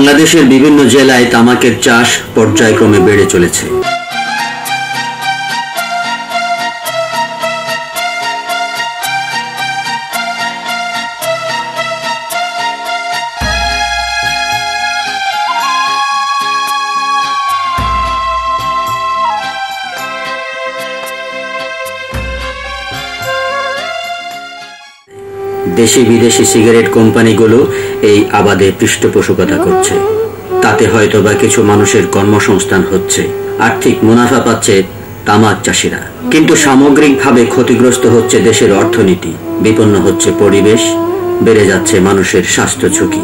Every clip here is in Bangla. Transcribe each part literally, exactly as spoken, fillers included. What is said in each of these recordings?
বাংলাদেশের বিভিন্ন জেলায় তামাকের চাষ পর্যায়ক্রমে বেড়ে চলেছে। দেশি বিদেশি সিগারেট কোম্পানিগুলো এই আবাদে পৃষ্ঠপোষকতা করছে। তাতে হয়তোবা কিছু মানুষের কর্মসংস্থান হচ্ছে, আর্থিক মুনাফা পাচ্ছে তামাক চাষিরা, কিন্তু সামগ্রিকভাবে ক্ষতিগ্রস্ত হচ্ছে দেশের অর্থনীতি, বিপন্ন হচ্ছে পরিবেশ, বেড়ে যাচ্ছে মানুষের স্বাস্থ্য ঝুঁকি।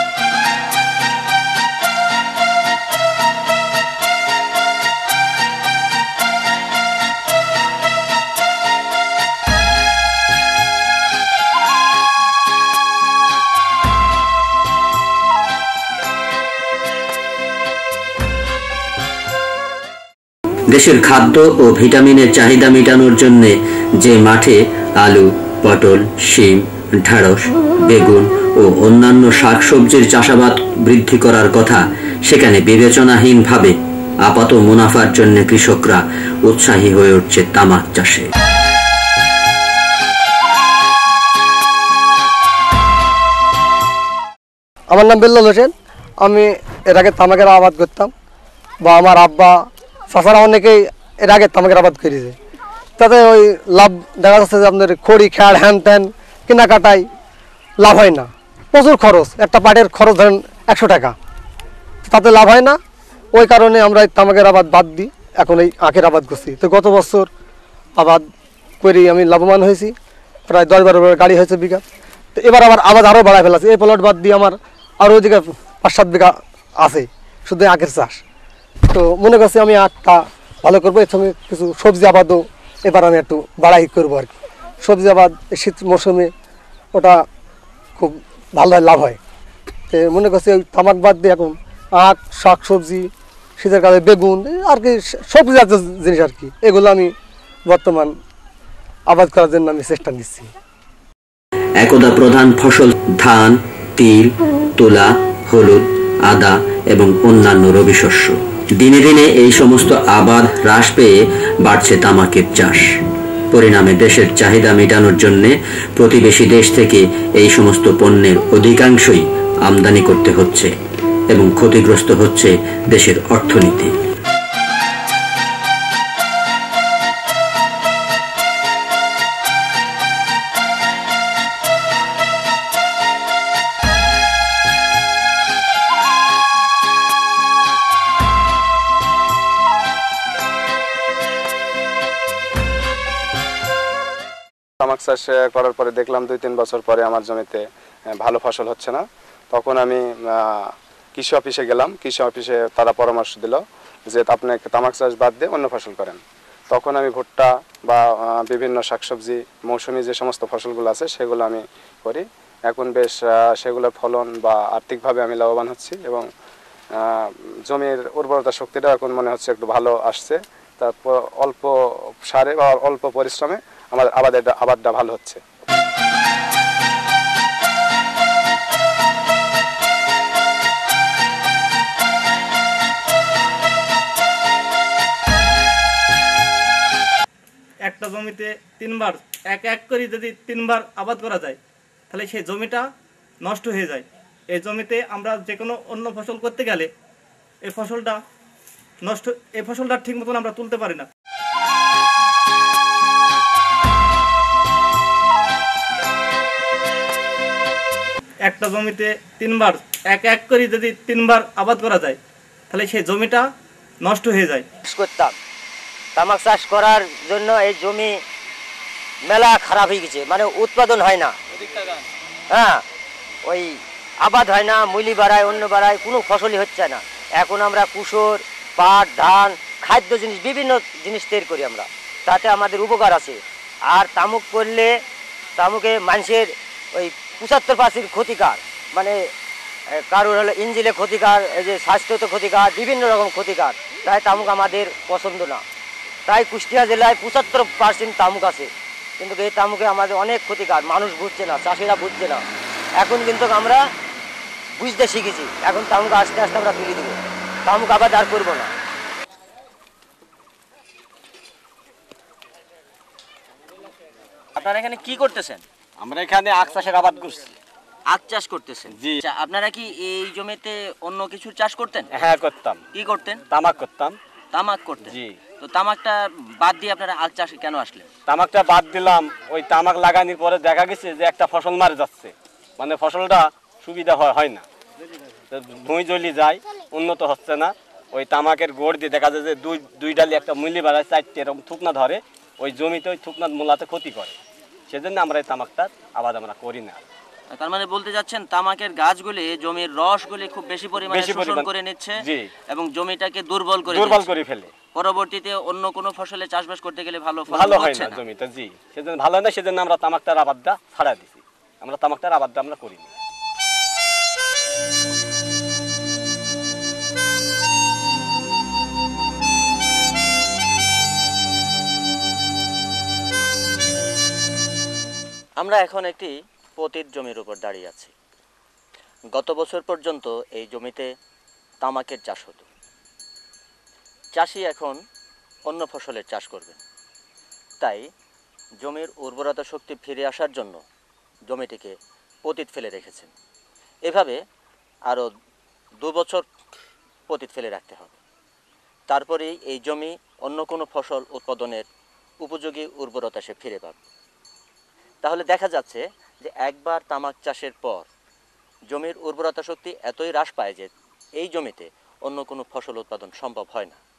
দেশের খাদ্য ও ভিটামিনের চাহিদা মেটানোর জন্য যে মাঠে আলু, পটল, শিম, ঢেঁড়স, বেগুন ও অন্যান্য শাকসবজির চাষাবাদ বৃদ্ধি করার কথা, সেখানে বিবেচনাহীনভাবে আপাত মুনাফার জন্য কৃষকরা উৎসাহী হয়ে উঠছে তামাক চাষে। আমার নাম বেল্লাল হোসেন। আমি এর আগে তামাকের আবাদ করতাম, বা আমার আব্বা চাচারা অনেকেই এর আগে তামাকের আবাদ করেছে। তাতে ওই লাভ দেখা যাচ্ছে যে আপনার খড়ি খ্যাড় হ্যান ত্যান কেনাকাটায় লাভ হয় না, প্রচুর খরচ। একটা পাটের খরচ ধরেন একশো টাকা, তাতে লাভ হয় না। ওই কারণে আমরা এই তামাকের আবাদ বাদ দিই, এখন এই আখের আবাদ করছি। তো গত বছর আবাদ করি আমি লাভবান হয়েছি, প্রায় দশ বারো গাড়ি হয়েছে বিঘা। তো এবার আবার আবাদ আরও বাড়ায় ফেলাছে। এই প্লট বাদ দিয়ে আমার আরও ওইদিকে পাঁচ সাত বিঘা আছে শুধু আখের চাষ। তো মনে করছি আমি আখটা ভালো করবো, এর সঙ্গে কিছু সবজি আবাদও এবার আমি একটু বাড়াই করবো আর কি। সবজি আবাদ শীত মৌসুমে ওটা খুব ভালো লাভ হয়। তো মনে করছি ওই তামাক বাদ দিয়ে এখন আখ, শাক সবজি, শীতের কালে বেগুন আর কি সবজি জাতীয় জিনিস আর কি, এগুলো আমি বর্তমান আবাদ করার জন্য আমি চেষ্টা নিচ্ছি। একদা প্রধান ফসল ধান, তিল, তুলা, হলুদ, আদা এবং অন্যান্য রবি শস্য। দিনে দিনে এই সমস্ত আবাদ হ্রাস পেয়ে বাড়ছে তামাকের চাষ। পরিণামে দেশের চাহিদা মেটানোর জন্য প্রতিবেশী দেশ থেকে এই সমস্ত পণ্যের অধিকাংশই আমদানি করতে হচ্ছে এবং ক্ষতিগ্রস্ত হচ্ছে দেশের অর্থনীতি। তামাক চাষ করার পরে দেখলাম দুই তিন বছর পরে আমার জমিতে ভালো ফসল হচ্ছে না। তখন আমি কৃষি অফিসে গেলাম। কৃষি অফিসে তারা পরামর্শ দিল যে আপনি তামাক চাষ বাদ দিয়ে অন্য ফসল করেন। তখন আমি ভুট্টা বা বিভিন্ন শাকসবজি মৌসুমি যে সমস্ত ফসলগুলো আছে সেগুলো আমি করি। এখন বেশ সেগুলোর ফলন বা আর্থিকভাবে আমি লাভবান হচ্ছি এবং জমির উর্বরতা শক্তিটা এখন মনে হচ্ছে একটু ভালো আসছে। তারপর অল্প সারে বা অল্প পরিশ্রমে আমাদের আবাদের আবাদটা ভালো হচ্ছে। একটা জমিতে তিনবার এক এক করে যদি তিনবার আবাদ করা যায় তাহলে সেই জমিটা নষ্ট হয়ে যায়। এই জমিতে আমরা যে কোনো অন্য ফসল করতে গেলে এই ফসলটা নষ্ট এই ফসলটা ঠিক মতন আমরা তুলতে পারি না। একটা জমিতে তিনবার এক এক করে যদি তিনবার আবাদ করা যায় তাহলে সেই জমিটা নষ্ট হয়ে যায়। করতাম তামাক চাষ করার জন্য এই জমি মেলা খারাপ হয়ে গেছে, মানে উৎপাদন হয় না। হ্যাঁ, ওই আবাদ হয় না, মুলি বাড়ায় অন্য বাড়ায়, কোনো ফসলই হচ্ছে না। এখন আমরা কুসর, পাট, ধান, খাদ্য জিনিস বিভিন্ন জিনিস তৈরি করি আমরা, তাতে আমাদের উপকার আছে। আর তামুক করলে তামুকে মানুষের ওই পঁচাত্তর পার্সেন্ট ক্ষতিকার, মানে কারোর হলো ইঞ্জিলে ক্ষতিকার, এই যে স্বাস্থ্যতে ক্ষতিকার, বিভিন্ন রকম ক্ষতিকার। তাই তামুক আমাদের পছন্দ না। তাই কুষ্টিয়া জেলায় পঁচাত্তর পার্সেন্ট তামুক আছে, কিন্তু এই তামুকে আমাদের অনেক ক্ষতিকার। মানুষ বুঝছে না, চাষিরা বুঝছে না। এখন কিন্তু আমরা বুঝতে শিখেছি। এখন তামুক আস্তে আস্তে আমরা তুলে দেবো, তামুক আবাদ আর করবো না। আপনারা এখানে কি করতেছেন? আমরা এখানে আখ চাষের আবাদ করছি। আখ চাষ করতেছেন? জি। আচ্ছা, আপনারা কি এই জমিতে অন্য কিছুর চাষ করতেন? হ্যাঁ করতাম। কি করতেন? তামাক করতাম। তামাক করতেন? জি। তো তামাকটা বাদ দিয়ে আপনারা আখ চাষে কেন আসলেন? তামাকটা বাদ দিলাম, ওই তামাক লাগানোর পরে দেখা গেছে যে একটা ফসল মারা যাচ্ছে, মানে ফসলটা সুবিধা হয় হয় না, ভুঁই জ্বলি যায়, উন্নত হচ্ছে না। ওই তামাকের গোড় দিয়ে দেখা যায় যে দুই দুই ডালি একটা মুলি বাড়ায়, চারটে এরকম থুকনা ধরে, ওই জমিতে ওই থুকনা মূলাতে ক্ষতি করে। সেজন্য আমরা এই তামাকটার আবাদ আমরা করি না। তার মানে বলতে যাচ্ছেন তামাকের গাছগুলি জমির রসগুলি খুব বেশি পরিমাণে বেশি শোষণ পরিমাণ করে নিচ্ছে জি। এবং জমিটাকে দুর্বল করে দুর্বল দিচ্ছে। করে ফেলে। পরবর্তীতে অন্য কোনো ফসলে চাষবাস করতে গেলে ভালো ফলন ভালো হয় হচ্ছে না না। জমিতে। জি, সেজন্য ভালো হয় না, সেজন্য আমরা তামাকটার আবাদটা ছাড়া দিছি। আমরা তামাকটার আবাদটা আমরা করি না। আমরা এখন একটি পতিত জমির উপর দাঁড়িয়ে আছি। গত বছর পর্যন্ত এই জমিতে তামাকের চাষ হতো। চাষি এখন অন্য ফসলের চাষ করবেন, তাই জমির উর্বরতা শক্তি ফিরে আসার জন্য জমিটিকে পতিত ফেলে রেখেছেন। এভাবে আরও দু বছর পতিত ফেলে রাখতে হবে, তারপরেই এই জমি অন্য কোনো ফসল উৎপাদনের উপযোগী উর্বরতা সে ফিরে পাবে। তাহলে দেখা যাচ্ছে যে একবার তামাক চাষের পর জমির উর্বরতা শক্তি এতই হ্রাস পায় যে এই জমিতে অন্য কোনো ফসল উৎপাদন সম্ভব হয় না।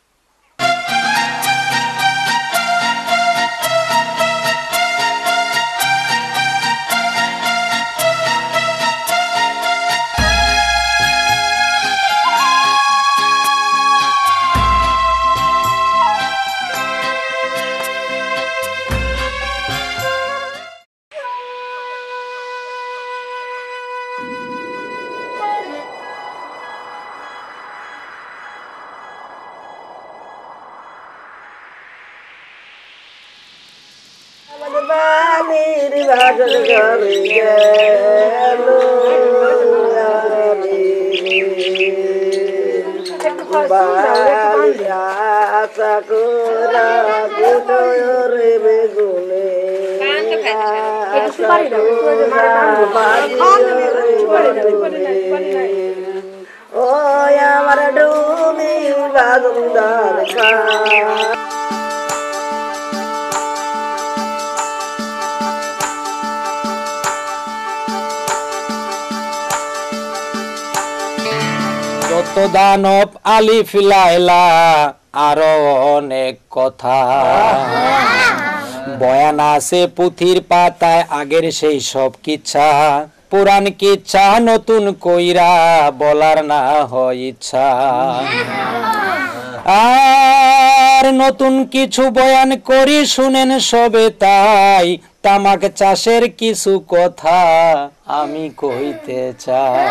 যত দানব আলিফ লাইলা আরো অনেক কথা বয়ান আছে পুথির পাতায় আগের সেই সব কিচ্ছা, পুরান কিচ্ছা নতুন কইরা বলার না হয় ইচ্ছা। আর নতুন কিছু বয়ান করি শুনেন সবে তাই, তামাক চাষের কিছু কথা আমি কইতে চাই।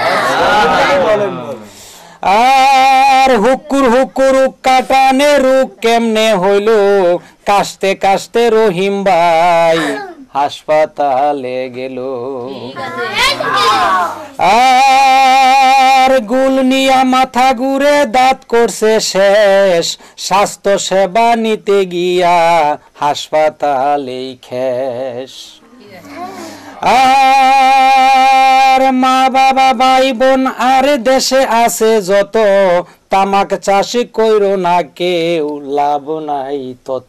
আর হুকুর হুকুর কাটানে রুক কেমনে হইল, কাশতে কাশতে রহিম ভাই হাসপাতালে গেল। আর গুল নিয়া মাথা ঘুরে দাঁত করছে শেষ, স্বাস্থ্য সেবা নিতে গিয়া হাসপাতালেই খেস। আর মা বাবা ভাই বোন আর দেশে আছে যত, তামাক চাষি কইরো না কেউ লাভ নাই তত।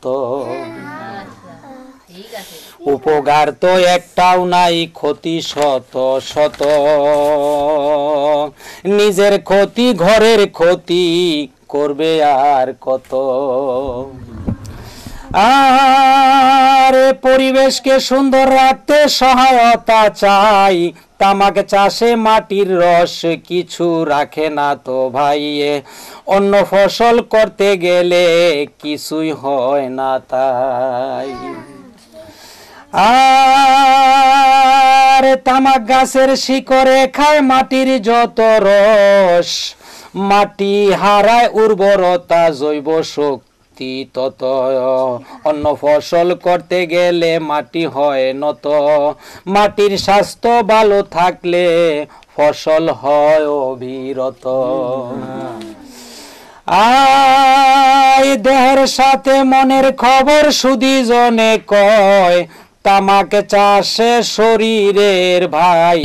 উপকার তো একটাও নাই, ক্ষতি শত শত, নিজের ক্ষতি ঘরের ক্ষতি করবে আর কত। আর পরিবেশকে সুন্দর রাখতে সহায়তা চাই, তামাক চাষে মাটির রস কিছু রাখে না তো ভাইয়ে, অন্য ফসল করতে গেলে কিছুই হয় না তাই। আর তামাক গাছের শিকড়ে খায় মাটির যত রস, মাটি হারায় উর্বরতা জৈব শক্তি তত, অন্য ফসল করতে গেলে মাটি হয় নত, মাটির স্বাস্থ্য ভালো থাকলে ফসল হয় অবিরত। আয় দেহের সাথে মনের খবর সুধি জনে কয়, তামাক চাষে শরীরের ভাই